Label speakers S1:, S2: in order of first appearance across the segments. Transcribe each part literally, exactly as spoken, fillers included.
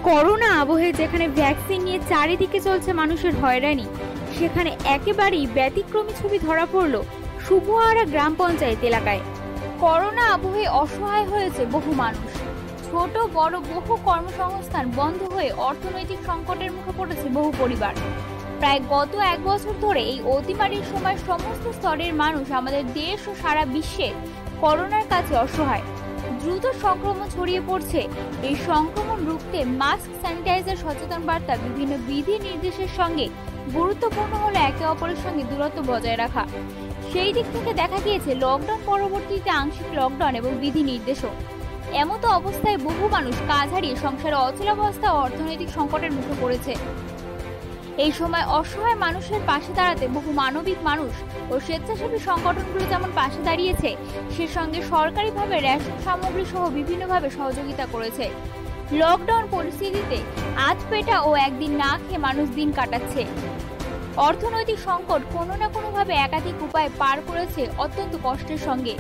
S1: Corona আবহে যেখানে vaccine নিয়ে চারিদিকে চলছে মানুষের হয়রানি, সেখানে একেবারেই ব্যতিক্রমী ছবি ধরা পড়ল সুবহারা গ্রাম পঞ্চায়েত এলাকায়। করোনা আবহে অসহায় হয়েছে বহু মানুষ। ছোট বড় বহু কর্মসংস্থান বন্ধ হয়ে অর্থনৈতিক সংকটের মুখে পড়েছে বহু পরিবার। প্রায় গত এক বছর ধরে এই অতিমারির সময় সমস্ত স্তরের মানুষ আমাদের দেশ ও সারা বিশ্বে করোনার কাছে অসহায়। দ্রুত সংক্রমণ ছড়িয়ে পড়ছে। এই সংক্রমণ রুখতে মাস্ক, স্যানিটাইজার, সচেতন বার্তা, বিভিন্ন বিধি নির্দেশের সঙ্গে গুরুত্বপূর্ণ হলো একে অপরের সঙ্গে দূরত্ব বজায় রাখা। সেই দিক থেকে দেখা গিয়েছে লকডাউন পরবর্তীতে আংশিক লকডাউন এবং বিধি নির্দেশও। এমতো অবস্থায় বহু মানুষ কাজ হারিয়ে সংসারে অচলাবস্থা ও অর্থনৈতিক সংকটের মুখে পড়েছে। এই সময় অসহায় মানুষের পাশে দাঁড়াতে বহু মানবিক মানুষ ও স্বেচ্ছাসেবী সংগঠনগুলো যেমন পাশে দাঁড়িয়েছে, সে সঙ্গে সরকারিভাবে রেশন সামগ্রী সহ বিভিন্নভাবে সহযোগিতা করেছে। লকডাউন পরিস্থিতিতে আধ পেটা ও একদিন না খেয়ে মানুষ দিন কাটাচ্ছে। অর্থনৈতিক সংকট কোনো না কোনোভাবে একাধিক উপায়ে পার করেছে অত্যন্ত কষ্টের সঙ্গে।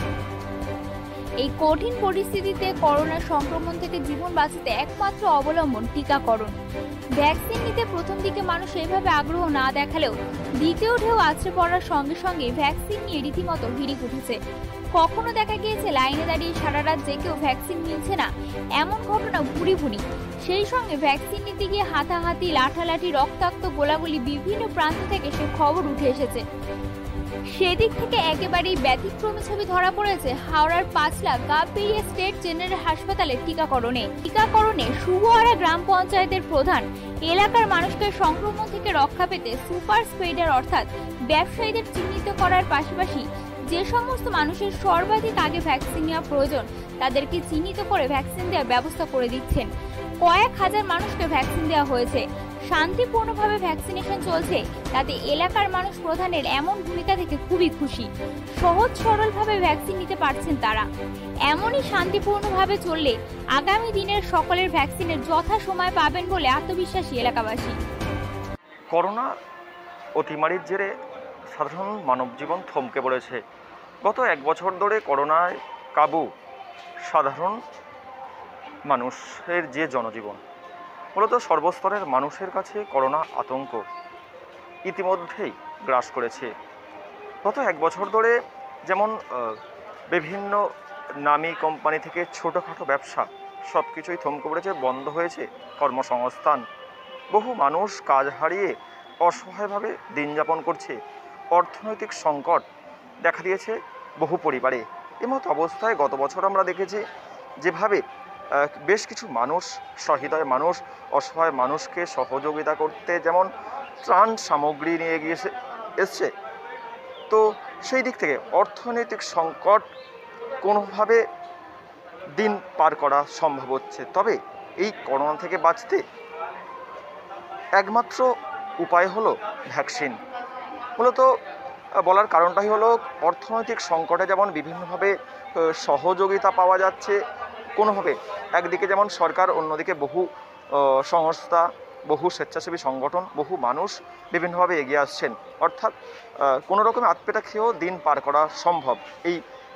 S1: এই কঠিন পরিস্থিতিতে করোনার সংক্রমণ থেকে জীবন বাঁচাতে একমাত্র অবলম্বন টিকাকরণ। ভ্যাকসিন নিতে প্রথম দিকে মানুষ এইভাবে আগ্রহ না দেখালেও দ্বিতীয় ঢেউ আছড়ে পড়ার সঙ্গে সঙ্গে ভ্যাকসিন নিয়ে রীতিমতো হিড়িক উঠেছে। কখনো দেখা গিয়েছে লাইনে দাঁড়িয়ে সারা রাত জেগেও ভ্যাকসিন মিলছে না, এমন ঘটনা ভুরি ভুরি। সেই সঙ্গে ভ্যাকসিন নিতে গিয়ে হাতাহাতি, লাঠালাঠি, রক্তাক্ত গোলাগুলি বিভিন্ন প্রান্ত থেকে সে খবর উঠে এসেছে। সেদিক থেকে একেবারেই ব্যতিক্রমী ছবি ধরা পড়েছে হাওড়ার পাঁচলা গাববেরিয়া স্টেট জেনারেল হাসপাতালের টিকাকরণে। টিকাকরণে সুবহারা গ্রাম পঞ্চায়েতের প্রধান এলাকার মানুষকে সংক্রমণ থেকে রক্ষা পেতে সুপার স্প্রেডার অর্থাৎ ব্যবসায়ীদের চিহ্নিত করার পাশাপাশি যে সমস্ত মানুষের সর্বাধিক আগে ভ্যাকসিন নেওয়া প্রয়োজন তাদেরকে চিহ্নিত করে ভ্যাকসিন দেওয়ার ব্যবস্থা করে দিচ্ছেন। কয়েক হাজার মানুষকে ভ্যাকসিন দেওয়া হয়েছে। শান্তিপূর্ণভাবে ভ্যাকসিনেশন চলছে, তাতে এলাকার মানুষ প্রধানের এমন ভূমিকা থেকে খুবই খুশি। সহজ সরলভাবে ভ্যাকসিন নিতে পারছেন তারা। এমনই শান্তিপূর্ণভাবে চললে আগামী দিনের সকলের ভ্যাকসিনের যথা সময় পাবেন বলে আত্মবিশ্বাসী এলাকাবাসী।
S2: করোনা অতিমারির জেরে সাধারণ মানব জীবন থমকে পড়েছে। গত এক বছর ধরে করোনায় কাবু সাধারণ মানুষের যে জনজীবন, মূলত সর্বস্তরের মানুষের কাছে করোনা আতঙ্ক ইতিমধ্যেই গ্রাস করেছে। গত এক বছর ধরে যেমন বিভিন্ন নামী কোম্পানি থেকে ছোটোখাটো ব্যবসা সব কিছুই থমকে পড়েছে, বন্ধ হয়েছে কর্মসংস্থান। বহু মানুষ কাজ হারিয়ে অসহায়ভাবে দিন যাপন করছে। অর্থনৈতিক সংকট দেখা দিয়েছে বহু পরিবারে। এমতো অবস্থায় গত বছর আমরা দেখেছি যেভাবে বেশ কিছু মানুষ, সহৃদয় মানুষ, অসহায় মানুষকে সহযোগিতা করতে যেমন ত্রাণ সামগ্রী নিয়ে গিয়ে এসছে, তো সেই দিক থেকে অর্থনৈতিক সংকট কোনোভাবে দিন পার করা সম্ভব হচ্ছে। তবে এই করোনা থেকে বাঁচতে একমাত্র উপায় হলো ভ্যাকসিন। মূলত বলার কারণটাই হলো অর্থনৈতিক সংকটে যেমন বিভিন্নভাবে সহযোগিতা পাওয়া যাচ্ছে কোনোভাবে, একদিকে যেমন সরকার, অন্যদিকে বহু সংস্থা, বহু স্বেচ্ছাসেবী সংগঠন, বহু মানুষ বিভিন্নভাবে এগিয়ে আসছেন। অর্থাৎ কোনো রকমে আতপেটা খেয়েও দিন পার করা সম্ভব এই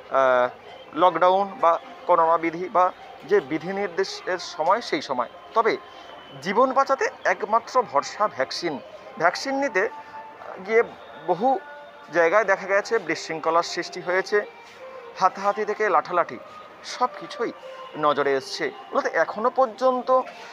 S2: লকডাউন বা করোনা বিধি বা যে বিধি নির্দেশের সময় সেই সময়। তবে জীবন বাঁচাতে একমাত্র ভরসা ভ্যাকসিন। ভ্যাকসিন নিতে গিয়ে বহু জায়গায় দেখা গেছে বিশৃঙ্খলার সৃষ্টি হয়েছে, হাতাহাতি থেকে লাঠালাঠি সব কিছুই নজরে এসছে। বলতে এখনও পর্যন্ত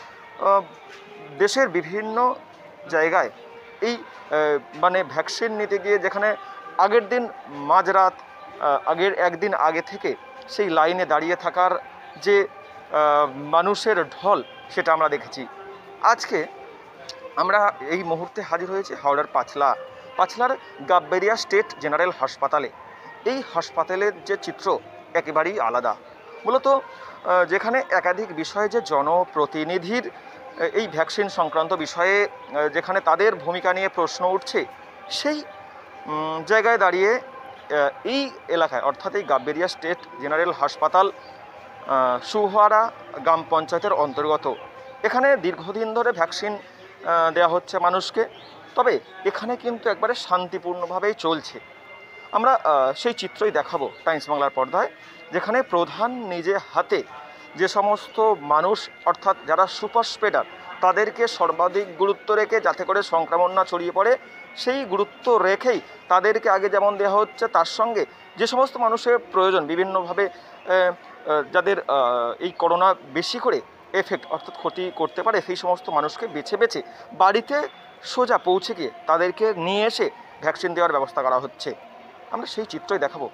S2: দেশের বিভিন্ন জায়গায় এই মানে ভ্যাকসিন নিতে গিয়ে যেখানে আগের দিন মাঝরাত, আগের একদিন আগে থেকে সেই লাইনে দাঁড়িয়ে থাকার যে মানুষের ঢল সেটা আমরা দেখেছি। আজকে আমরা এই মুহূর্তে হাজির হয়েছি হাওড়ার পাঁচলা পাঁচলার গাববেরিয়া স্টেট জেনারেল হাসপাতালে। এই হাসপাতালের যে চিত্র একেবারেই আলাদা। মূলত যেখানে একাধিক বিষয়ে যে জনপ্রতিনিধির এই ভ্যাকসিন সংক্রান্ত বিষয়ে যেখানে তাদের ভূমিকা নিয়ে প্রশ্ন উঠছে, সেই জায়গায় দাঁড়িয়ে এই এলাকায় অর্থাৎ এই গাববেরিয়া স্টেট জেনারেল হাসপাতাল সুবহারা গ্রাম পঞ্চায়েতের অন্তর্গত। এখানে দীর্ঘদিন ধরে ভ্যাকসিন দেওয়া হচ্ছে মানুষকে, তবে এখানে কিন্তু একবারে শান্তিপূর্ণভাবেই চলছে। আমরা সেই চিত্রই দেখাবো টাইমস বাংলার পর্দায়, যেখানে প্রধান নিজে হাতে যে সমস্ত মানুষ অর্থাৎ যারা সুপার স্প্রেডার তাদেরকে সর্বাধিক গুরুত্ব রেখে যাতে করে সংক্রমণ না ছড়িয়ে পড়ে সেই গুরুত্ব রেখেই তাদেরকে আগে যেমন দেওয়া হচ্ছে, তার সঙ্গে যে সমস্ত মানুষের প্রয়োজন বিভিন্নভাবে যাদের এই করোনা বেশি করে এফেক্ট অর্থাৎ ক্ষতি করতে পারে সেই সমস্ত মানুষকে বেছে বেছে বাড়িতে সোজা পৌঁছে গিয়ে তাদেরকে নিয়ে এসে ভ্যাকসিন দেওয়ার ব্যবস্থা করা হচ্ছে। আমরা সেই চিত্রই দেখাবো।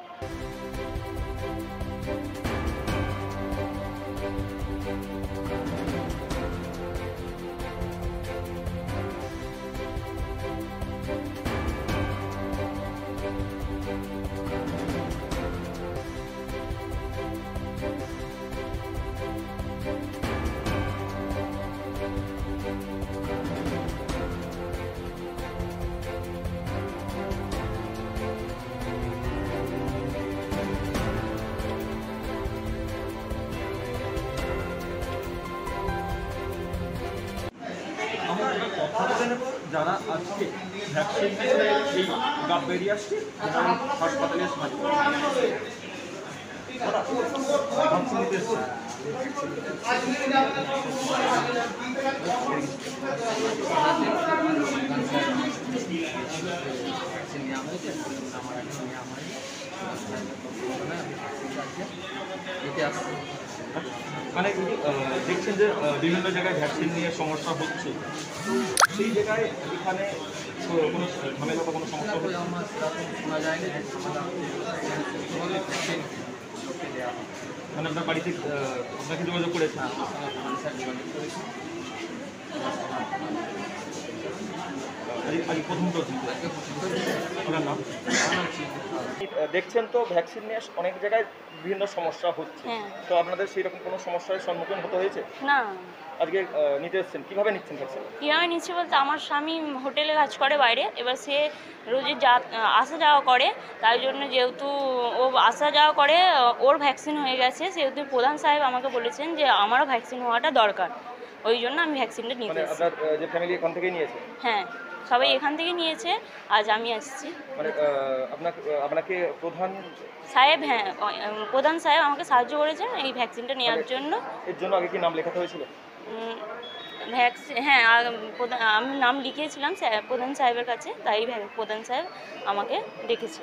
S3: যারা আজকে ভ্যাকসিন এই গাপ বেরিয়ে আসছে হাসপাতালে মানে দেখছেন যে বিভিন্ন জায়গায় ভ্যাকসিন নিয়ে সমস্যা হচ্ছে, সেই জায়গায় এখানে কোনো ঝামেলা বা কোনো সমস্যা হচ্ছে শোনা যায় না। মানে আপনার বাড়িতে আপনাকে যোগাযোগ করেছেন?
S2: দেখছেন তো ভ্যাকসিন নিয়ে অনেক জায়গায় বিভিন্ন সমস্যা হচ্ছে, তো আপনাদের সেই রকম কোনো সমস্যার সম্মুখীন হতে হয়েছে
S4: না?
S2: আজকে নিতে এসেছেন, কিভাবে নিচ্ছেন ভ্যাকসিন?
S4: কীভাবে নিচ্ছি বলতে, আমার স্বামী হোটেলে কাজ করে বাইরে, এবার সে রোজই যা আসা যাওয়া করে, তাই জন্য যেহেতু ও আসা যাওয়া করে ওর ভ্যাকসিন হয়ে গেছে, সেহেতু প্রধান সাহেব আমাকে বলেছেন যে আমারও ভ্যাকসিন হওয়াটা দরকার, ওই জন্য আমি ভ্যাকসিনটা নিতে এসেছি।
S2: আপনার যে ফ্যামিলি এখান থেকেই নিয়েছে?
S4: হ্যাঁ, সবাই এখান থেকে নিয়েছে, আজ আমি আসছি।
S2: মানে আপনাকে আপনাকে প্রধান
S4: সাহেব, হ্যাঁ প্রধান সাহেব আমাকে সাহায্য করেছেন এই ভ্যাকসিনটা নেওয়ার জন্য।
S2: এর জন্য আগে কি নাম লেখাতে হয়েছিল?
S4: ভ্যাকসিন, হ্যাঁ আমি নাম লিখিয়েছিলাম প্রধান সাহেবের কাছে, তাই প্রধান সাহেব আমাকে ডেকেছে।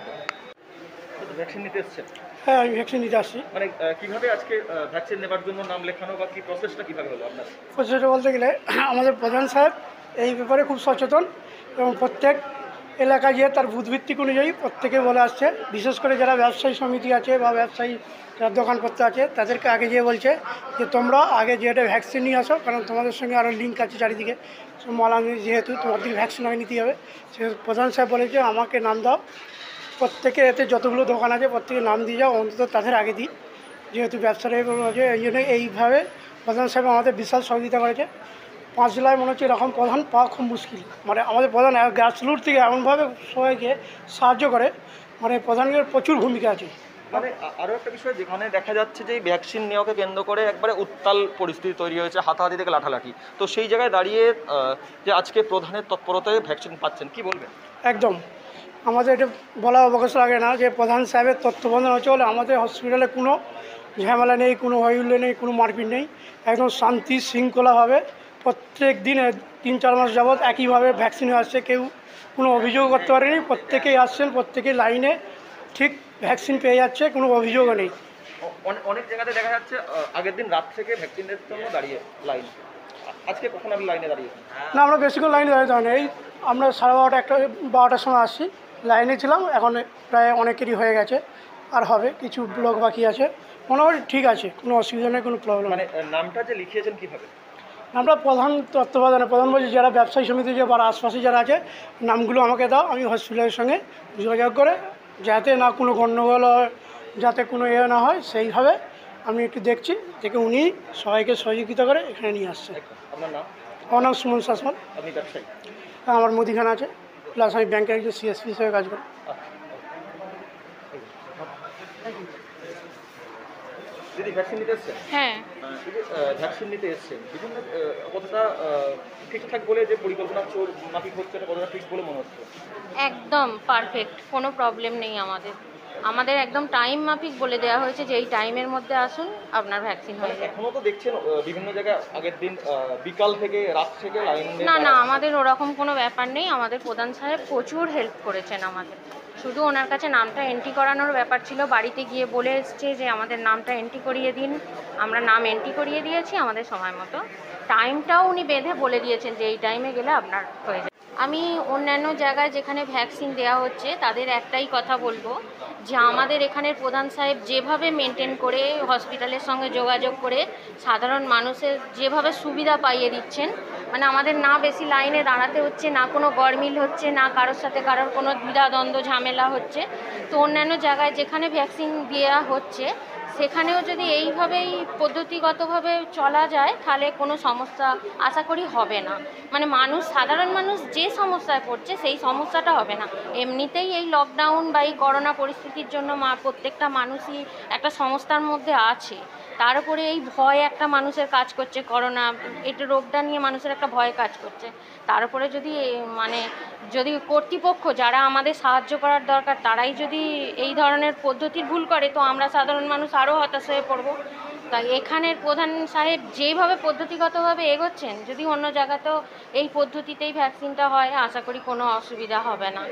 S2: ভ্যাকসিন নিতে এসেছেন?
S5: হ্যাঁ, আমি ভ্যাকসিন নিতে আসছি।
S2: মানে কিভাবে আজকে ভ্যাকসিন নেবার জন্য নাম লেখানো বা কি প্রসেসটা কিভাবে হলো আপনার?
S5: প্রসেসটা বলতে গেলে আমাদের প্রধান সাহেব এই ব্যাপারে খুব সচেতন এবং প্রত্যেক এলাকায় গিয়ে তার বুথভিত্তিক অনুযায়ী প্রত্যেকে বলে আসছে, বিশেষ করে যারা ব্যবসায়ী সমিতি আছে বা ব্যবসায়ী যারা দোকানপত্র আছে তাদেরকে আগে গিয়ে বলছে যে তোমরা আগে যেটা ভ্যাকসিন নিয়ে আসো, কারণ তোমাদের সঙ্গে আরও লিঙ্ক আছে চারিদিকে মালামি, যেহেতু তোমাদের ভ্যাকসিন আগে নিতে হবে। সে প্রধান সাহেব বলেছে আমাকে নাম দাও, প্রত্যেকে এতে যতগুলো দোকান আছে প্রত্যেকে নাম দিয়ে যাও, অন্তত তাদের আগে দিই, যেহেতু ব্যবসাটা আছে। এই জন্য এইভাবে প্রধান সাহেব আমাদের বিশাল সহযোগিতা করেছে। পাঁচ জেলায় মনে হচ্ছে এরকম প্রধান পাওয়া খুব মুশকিল, মানে আমাদের প্রধান গ্রাসরুট থেকে এমনভাবে সবাইকে সাহায্য করে, মানে প্রধানের প্রচুর ভূমিকা আছে।
S2: মানে আরও একটা বিষয়, যেখানে দেখা যাচ্ছে যে এই ভ্যাকসিন নেওয়াকে কেন্দ্র করে একবারে উত্তাল পরিস্থিতি তৈরি হয়েছে, হাতাহাতি থেকে লাঠালাঠি, তো সেই জায়গায় দাঁড়িয়ে যে আজকে প্রধানের তৎপরতায় ভ্যাকসিন পাচ্ছেন, কি বলবেন?
S5: একদম, আমাদের এটা বলা অবকাশ লাগে না যে প্রধান সাহেবের তত্ত্বাবধান চলে আমাদের হসপিটালে কোনো ঝামেলা নেই, কোনো হইহুল্লো নেই, কোনো মারপিট নেই, একদম শান্তি শৃঙ্খলাভাবে প্রত্যেক দিন তিন চার মাস যাবৎ একইভাবে ভ্যাকসিন আসছে, কেউ কোনো অভিযোগ করতে পারেনি, প্রত্যেকেই আসছেন, প্রত্যেকেই লাইনে ঠিক ভ্যাকসিন পেয়ে যাচ্ছে, কোনো অভিযোগও নেই।
S2: অনেক জায়গাতে দেখা যাচ্ছে আগের দিন রাত থেকে ভ্যাকসিনের জন্য দাঁড়িয়ে লাইন, আজকে কখন আপনি লাইনে দাঁড়িয়ে?
S5: না, আমরা বেশিক্ষণ লাইনে দাঁড়িয়ে হয় না, এই আমরা সাড়ে বারোটা একটা বারোটার সময় আসছি, লাইনে ছিলাম, এখন প্রায় অনেকেরই হয়ে গেছে, আর হবে কিছু ব্লক বাকি আছে, মোটামুটি ঠিক আছে, কোনো অসুবিধা নেই, কোনো প্রবলেম।
S2: মানে নামটা যে লিখিয়েছেন কীভাবে?
S5: আমরা প্রধান তত্ত্বাবধানে প্রধান বলছি যারা ব্যবসায়ী সমিতি যে বা আশপাশে যারা আছে নামগুলো আমাকে দাও, আমি হসপিটালের সঙ্গে যোগাযোগ করে যাতে না কোনো গণ্ডগোল হয়, যাতে কোনো ইয়ে না হয়, সেইভাবে আমি একটু দেখছি, থেকে উনি সবাইকে সহযোগিতা করে এখানে নিয়ে আসছেন।
S2: আপনার নাম?
S5: আমার নাম সুমন শাসমল।
S2: আপনি ব্যবসায়ী?
S5: আমার মুদিখানা আছে, প্লাস আমি ব্যাংকের একজন সিএসপি হিসেবে কাজ করি।
S2: দিদি ভ্যাকসিন নিতে এসছেন?
S1: হ্যাঁ,
S2: ভ্যাকসিন নিতে এসছেন, বিভিন্ন কতটা ঠিকঠাক বলে যে পরিকল্পনা চোর মাফিক হচ্ছে, কতটা ঠিক বলে মনে হচ্ছে?
S6: একদম পারফেক্ট, কোনো প্রবলেম নেই আমাদের। আমাদের একদম টাইম মাফিক বলে দেওয়া হয়েছে যে এই টাইমের মধ্যে আসুন, আপনার ভ্যাকসিন হয়ে যাবে।
S2: এখনো তো দেখছেন আহ, বিভিন্ন জায়গায় আগের দিন আহ, বিকাল থেকে রাত থেকে লাইন
S6: না না, আমাদের ওরকম কোনো ব্যাপার নেই। আমাদের প্রধান সাহেব প্রচুর হেল্প করেছেন আমাদের। শুধু ওনার কাছে নামটা এন্ট্রি করানোর ব্যাপার ছিল, বাড়িতে গিয়ে বলে এসছে যে আমাদের নামটা এন্ট্রি করিয়ে দিন। আমরা নাম এন্ট্রি করিয়ে দিয়েছি আমাদের সময় মতো। টাইমটাও উনি বেঁধে বলে দিয়েছেন যে এই টাইমে গেলে আপনার হয়ে যাবে। আমি অন্যান্য জায়গায় যেখানে ভ্যাকসিন দেওয়া হচ্ছে তাদের একটাই কথা বলবো যে আমাদের এখানের প্রধান সাহেব যেভাবে মেনটেন করে হসপিটালের সঙ্গে যোগাযোগ করে সাধারণ মানুষের যেভাবে সুবিধা পাইয়ে দিচ্ছেন, মানে আমাদের না বেশি লাইনে দাঁড়াতে হচ্ছে, না কোনো গরমিল হচ্ছে, না কারোর সাথে কারোর কোনো দ্বিধাদ্বন্দ্ব ঝামেলা হচ্ছে। তো অন্যান্য জায়গায় যেখানে ভ্যাকসিন দেওয়া হচ্ছে সেখানেও যদি এইভাবেই পদ্ধতিগতভাবে চলা যায় তাহলে কোনো সমস্যা আশা করি হবে না। মানে মানুষ, সাধারণ মানুষ যে সমস্যায় পড়ছে সেই সমস্যাটা হবে না। এমনিতেই এই লকডাউন বা এই করোনা পরিস্থিতির জন্য মা প্রত্যেকটা মানুষই একটা সমস্যার মধ্যে আছে। তার উপরে এই ভয় একটা মানুষের কাজ করছে, করোনা এটা রোগটা নিয়ে মানুষের একটা ভয় কাজ করছে। তার উপরে যদি মানে যদি কর্তৃপক্ষ যারা আমাদের সাহায্য করার দরকার তারাই যদি এই ধরনের পদ্ধতির ভুল করে তো আমরা সাধারণ মানুষ আরও হতাশ হয়ে পড়ব। তাই এখানের প্রধান সাহেব যেভাবে পদ্ধতিগতভাবে এগোচ্ছেন, যদি অন্য জায়গাতেও এই পদ্ধতিতেই ভ্যাকসিনটা হয় আশা করি কোনো অসুবিধা হবে না।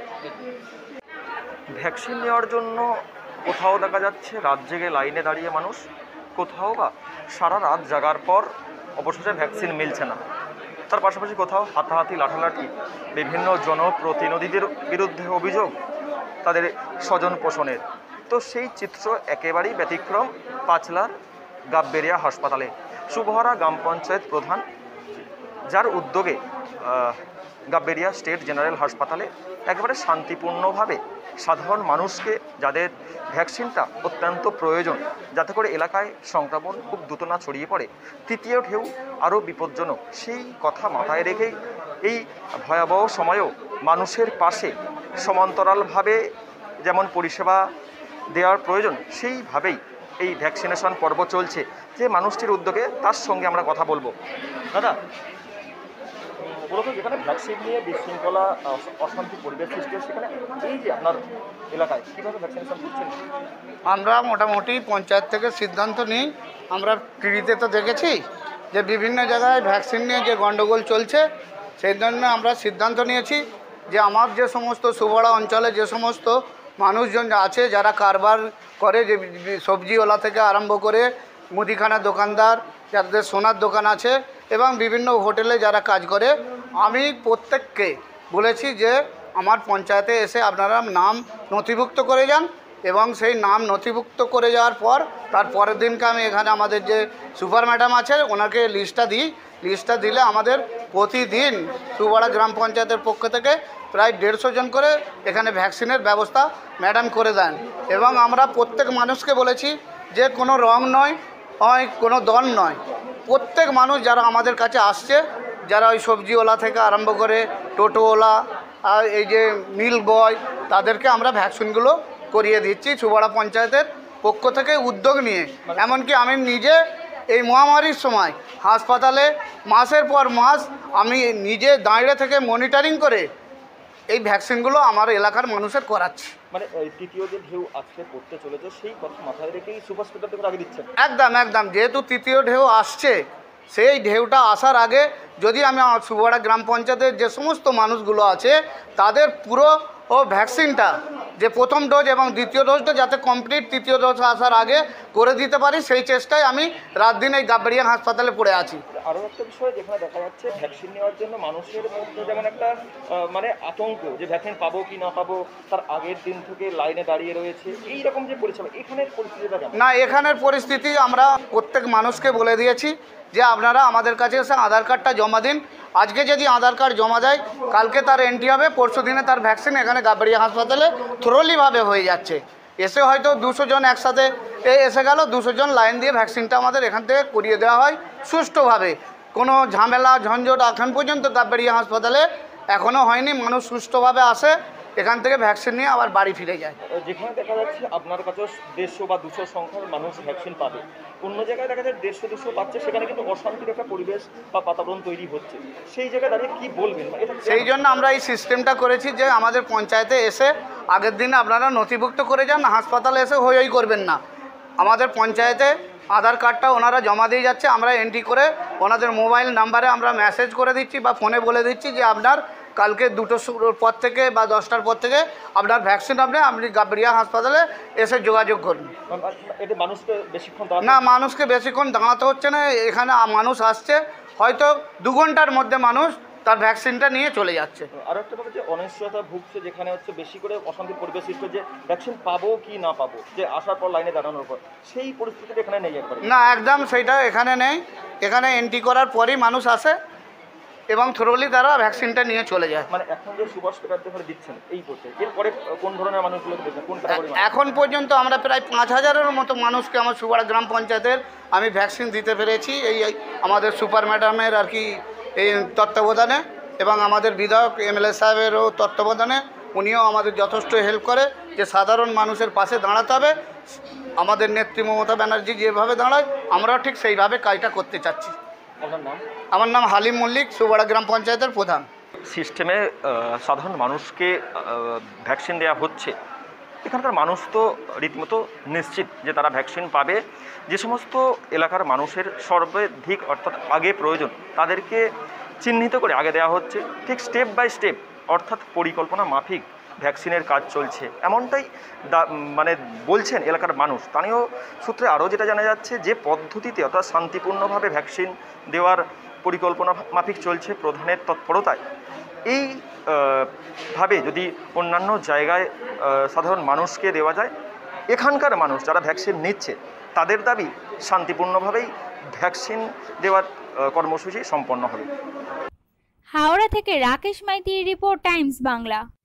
S2: ভ্যাকসিন নেওয়ার জন্য কোথাও দেখা যাচ্ছে রাত জেগে লাইনে দাঁড়িয়ে মানুষ, কোথাও বা সারা রাত জাগার পর অবশেষে ভ্যাকসিন মিলছে না। তার পাশাপাশি কোথাও হাতাহাতি লাঠালাঠি, বিভিন্ন জনপ্রতিনিধিদের বিরুদ্ধে অভিযোগ তাদের স্বজন পোষণের। তো সেই চিত্র একেবারেই ব্যতিক্রম পাঁচলার গাববেরিয়া হাসপাতালে। শুভহারা গ্রাম পঞ্চায়েত প্রধান, যার উদ্যোগে গাববেরিয়া স্টেট জেনারেল হাসপাতালে একেবারে শান্তিপূর্ণভাবে সাধারণ মানুষকে, যাদের ভ্যাকসিনটা অত্যন্ত প্রয়োজন যাতে করে এলাকায় সংক্রমণ খুব দ্রুত না ছড়িয়ে পড়ে, তৃতীয় ঢেউ আরও বিপজ্জনক, সেই কথা মাথায় রেখেই এই ভয়াবহ সময়েও মানুষের পাশে সমান্তরালভাবে যেমন পরিষেবা দেওয়ার প্রয়োজন সেইভাবেই এই ভ্যাকসিনেশন পর্ব চলছে। যে মানুষটির উদ্যোগে তার সঙ্গে আমরা কথা বলবো। দাদা, মূলত যেখানে ভ্যাকসিন নিয়ে বিশৃঙ্খলা, অশান্তি পরিবেশ সৃষ্টি হয়, সেখানে এই যে আপনার এলাকায় কীভাবে ভ্যাকসিনেশন করছেন?
S7: আমরা মোটামুটি পঞ্চায়েত থেকে সিদ্ধান্ত নিই। আমরা টিভিতে তো দেখেছি যে বিভিন্ন জায়গায় ভ্যাকসিন নিয়ে যে গণ্ডগোল চলছে, সেই জন্য আমরা সিদ্ধান্ত নিয়েছি যে আমার যে সমস্ত সুবড়া অঞ্চলে যে সমস্ত মানুষজন আছে যারা কারবার করে, যে সবজিওয়ালা থেকে আরম্ভ করে মুদিখানার দোকানদার, যাদের সোনার দোকান আছে এবং বিভিন্ন হোটেলে যারা কাজ করে, আমি প্রত্যেককে বলেছি যে আমার পঞ্চায়েতে এসে আপনারা নাম নথিভুক্ত করে যান এবং সেই নাম নথিভুক্ত করে যাওয়ার পর তার পরের দিনকে আমি এখানে আমাদের যে সুপার ম্যাডাম আছে ওনাকে লিস্টটা দিই। লিস্টটা দিলে আমাদের প্রতিদিন সুবড়া গ্রাম পঞ্চায়েতের পক্ষ থেকে প্রায় দেড়শো জন করে এখানে ভ্যাকসিনের ব্যবস্থা ম্যাডাম করে দেন। এবং আমরা প্রত্যেক মানুষকে বলেছি যে কোনো রং নয়, হয় কোনো দল নয়, প্রত্যেক মানুষ যারা আমাদের কাছে আসছে, যারা ওই সবজিওয়ালা থেকে আরম্ভ করে টোটোওয়ালা আর এই যে মিল বয়, তাদেরকে আমরা ভ্যাকসিনগুলো করিয়ে দিচ্ছি সুবড়া পঞ্চায়েতের পক্ষ থেকে উদ্যোগ নিয়ে। এমনকি আমি নিজে এই মহামারীর সময় হাসপাতালে মাসের পর মাস আমি নিজে দাঁড়িয়ে থেকে মনিটরিং করে এই ভ্যাকসিনগুলো আমার এলাকার মানুষের করাচ্ছি।
S2: মানে তৃতীয় যে ঢেউ আজকে পড়তে চলেছে সেই কথা মাথায় রেখেই সুপার স্প্রেডার থেকে আগে দিচ্ছেন?
S7: একদম একদম, যেহেতু তৃতীয় ঢেউ আসছে, সেই ঢেউটা আসার আগে যদি আমি আমার সুবড়া গ্রাম পঞ্চায়েতের যে সমস্ত মানুষগুলো আছে তাদের পুরো ও ভ্যাকসিনটা যে প্রথম ডোজ এবং দ্বিতীয় ডোজটা যাতে কমপ্লিট তৃতীয় ডোজ আসার আগে করে দিতে পারি, সেই চেষ্টায় আমি রাত দিন এই গাববেরিয়া হাসপাতালে পড়ে আছি।
S2: আরও একটা বিষয় যেখানে দেখা যাচ্ছে ভ্যাকসিন নেওয়ার জন্য মানুষের মধ্যে যেমন একটা মানে আতঙ্ক যে ভ্যাকসিন পাবো কি না পাবো, তার আগের দিন থেকে লাইনে দাঁড়িয়ে রয়েছে, এই রকম যে পরিষেবা, এখানের পরিস্থিতিটা কেমন?
S7: না, এখানের পরিস্থিতি আমরা প্রত্যেক মানুষকে বলে দিয়েছি যে আপনারা আমাদের কাছে এসে আধার কার্ডটা জমা দিন। আজকে যদি আধার কার্ড জমা দেয় কালকে তার এন্ট্রি হবে, পরশু দিনে তার ভ্যাকসিন এখানে গাববেরিয়া হাসপাতালে থ্রোলিভাবে হয়ে যাচ্ছে। এসে হয়তো দুশো জন একসাথে এসে গেল, দুশো জন লাইন দিয়ে ভ্যাকসিনটা আমাদের এখান থেকে করিয়ে দেওয়া হয় সুষ্ঠুভাবে। কোনো ঝামেলা ঝঞ্ঝট এখন পর্যন্ত গাববেরিয়া হাসপাতালে এখনও হয়নি। মানুষ সুষ্ঠুভাবে আসে এখান থেকে ভ্যাকসিন নিয়ে আবার বাড়ি ফিরে যায়।
S2: যেখানে দেখা যাচ্ছে আপনার কাছেও দেড়শো বা দুশো সংখ্যার মানুষ ভ্যাকসিন পাবে, অন্য জায়গায় দেখা যাচ্ছে দেড়শো দুশো পাচ্ছে, সেখানে কিন্তু অশান্তির একটা পরিবেশ বা বাতাবরণ তৈরি হচ্ছে, সেই জায়গায় দাঁড়িয়ে কি বলবেন?
S7: সেই জন্য আমরা এই সিস্টেমটা করেছি যে আমাদের পঞ্চায়েতে এসে আগের দিন আপনারা নথিভুক্ত করে যান, হাসপাতালে এসে হই হই করবেন না। আমাদের পঞ্চায়েতে আধার কার্ডটা ওনারা জমা দিয়ে যাচ্ছে, আমরা এন্ট্রি করে ওনাদের মোবাইল নাম্বারে আমরা মেসেজ করে দিচ্ছি বা ফোনে বলে দিচ্ছি যে আপনার কালকে দুটোর পর থেকে বা দশটার পর থেকে আপনার ভ্যাকসিন আপনি আপনি গাবড়িয়া হাসপাতালে এসে যোগাযোগ করুন।
S2: এটা মানুষকে বেশিক্ষণ
S7: না, মানুষকে বেশিক্ষণ দাঁড়াতে হচ্ছে না। এখানে মানুষ আসছে, হয়তো দু ঘন্টার মধ্যে মানুষ তার ভ্যাকসিনটা নিয়ে চলে যাচ্ছে।
S2: আরও একটা ব্যাপার যে অনিশ্চয়তা ভুগছে, যেখানে হচ্ছে বেশি করে অশান্তির পরিবেশ সৃষ্টি, যে ভ্যাকসিন পাবো কি না পাবো, যে আসার পর লাইনে দাঁড়ানোর পর, সেই পরিস্থিতিটা এখানে নেই একবারে।
S7: না, একদম সেইটা এখানে নেই। এখানে এন্ট্রি করার পরই মানুষ আসে এবং থ্রোলি তারা ভ্যাকসিনটা নিয়ে চলে যায়।
S2: মানে এখন যে সুভাষ পেটার দিচ্ছেন এই করতে, এরপরে কোন ধরনের মানুষগুলোকে দেখছেন, কোন ক্যাটাগরি?
S7: এখন পর্যন্ত আমরা প্রায় পাঁচ হাজারের মতো মানুষকে আমার সুপার গ্রাম পঞ্চায়েতের আমি ভ্যাকসিন দিতে পেরেছি এই এই আমাদের সুপার ম্যাডামের আর কি এই তত্ত্বাবধানে, এবং আমাদের বিধায়ক এমএলএ সাহেবেরও তত্ত্বাবধানে। উনিও আমাদের যথেষ্ট হেল্প করে যে সাধারণ মানুষের পাশে দাঁড়াতে হবে। আমাদের নেত্রী মমতা ব্যানার্জি যেভাবে দাঁড়ায় আমরাও ঠিক সেইভাবে কাজটা করতে চাচ্ছি।
S2: আপনার নাম?
S7: আমার নাম হালিম মল্লিক, সুবাড়া গ্রাম পঞ্চায়েতের প্রধান।
S2: সিস্টেমে সাধারণ মানুষকে ভ্যাকসিন দেওয়া হচ্ছে, এখানকার মানুষ তো রীতিমতো নিশ্চিত যে তারা ভ্যাকসিন পাবে। যে সমস্ত এলাকার মানুষের সর্বাধিক অর্থাৎ আগে প্রয়োজন, তাদেরকে চিহ্নিত করে আগে দেওয়া হচ্ছে। ঠিক স্টেপ বাই স্টেপ অর্থাৎ পরিকল্পনা মাফিক ভ্যাকসিনের কাজ চলছে, এমনটাই মানে বলছেন এলাকার মানুষ। স্থানীয় সূত্রে আরও যেটা জানা যাচ্ছে, যে পদ্ধতিতে অর্থাৎ শান্তিপূর্ণভাবে ভ্যাকসিন দেওয়ার পরিকল্পনা মাফিক চলছে প্রধানের তৎপরতায়, এই ভাবে যদি অন্যান্য জায়গায় সাধারণ মানুষকে দেওয়া যায়, এখানকার মানুষ যারা ভ্যাকসিন নিচ্ছে তাদের দাবি শান্তিপূর্ণভাবেই ভ্যাকসিন দেওয়ার কর্মসূচি সম্পন্ন হবে।
S1: হাওড়া থেকে রাকেশ মাইতির রিপোর্ট, টাইমস বাংলা।